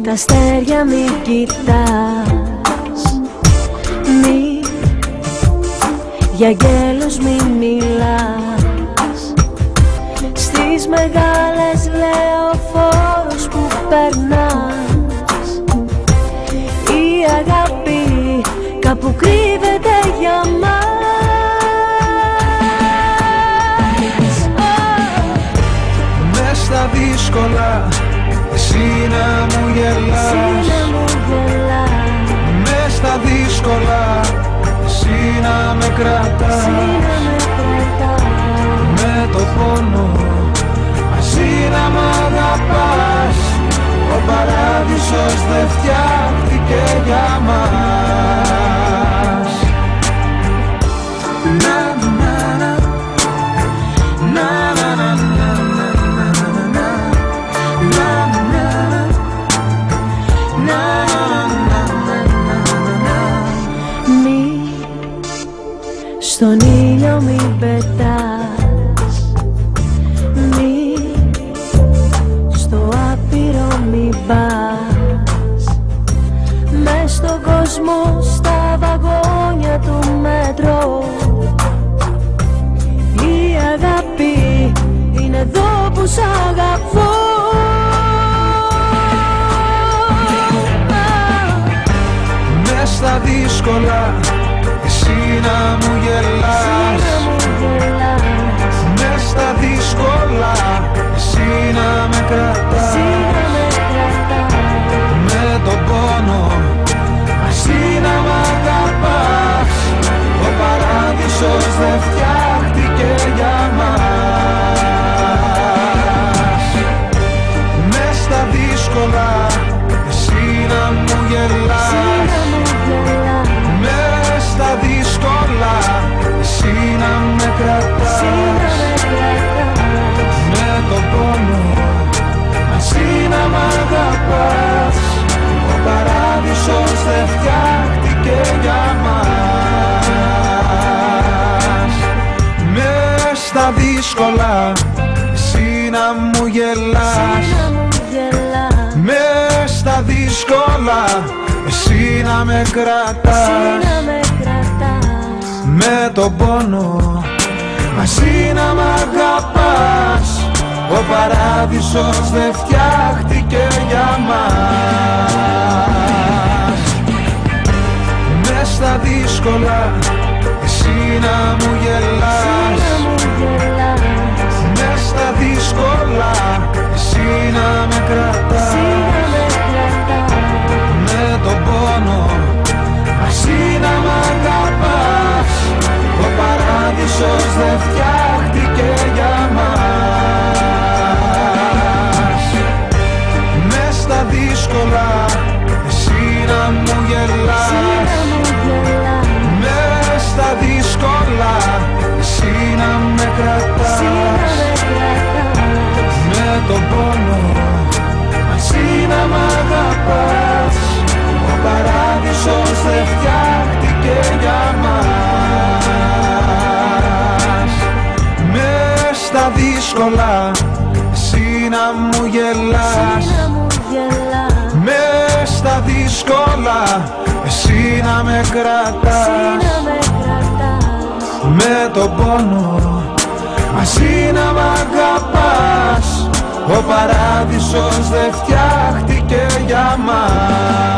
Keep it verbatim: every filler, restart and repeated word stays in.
Τα αστέρια μη κοιτάς, μη, για αγγέλους μη μιλάς. Στις μεγάλες λεωφόρους που περνάς, η αγάπη κάπου κρύβεται για μας. Μες στα δύσκολα εσύ να μου γελάς, μες στα δύσκολα εσύ να με κρατάς, με το πόνο μαζί να μ' αγαπάς. Ο παράδεισος δεν φτιάχτηκε για μας. Να, να, να, να, να, να, να, στον ήλιο μην πετάς, μη, στο άπειρο μην πας. Μες στον κόσμο στα βαγόνια του μέτρο, η αγάπη είναι εδώ που σ' αγαπώ. Μες στα δύσκολα εσύ να μου γελάς, μες στα δύσκολα εσύ να με κρατάς, με τον πόνο μαζί να μ' αγαπάς. Ο παράδεισος δεν φτιάχτηκε για μας. Μες στα δύσκολα εσύ να μου γελάς, μες στα δύσκολα εσύ να με κρατάς, με τον πόνο μαζί να μ' αγαπάς. Ο παράδεισος δεν φτιάχτηκε για μας. Μες στα δύσκολα εσύ να μου γελάς, μες στα δύσκολα εσύ να με κρατάς, με τον πόνο μαζί να μ' αγαπάς. Ο παράδεισος δεν φτιάχτηκε για μας. Μες στα δύσκολα εσύ να μου γελάς, μες στα δύσκολα εσύ να με κρατάς, με τον πόνο μαζί να μ' αγαπάς. Ο παράδεισος δεν φτιάχτηκε για μας. Μες στα δύσκολα εσύ να μου γελάς, μες στα δύσκολα εσύ να με κρατάς, με τον πόνο μαζί να μ' αγαπάς. Ο παράδεισος δεν φτιάχτηκε για μας. Μες στα δύσκολα εσύ να μου γελάς, μες στα δύσκολα εσύ να με κρατάς, με τον πόνο μαζί να μ' αγαπάς. Ο παράδεισος δεν φτιάχτηκε για μας.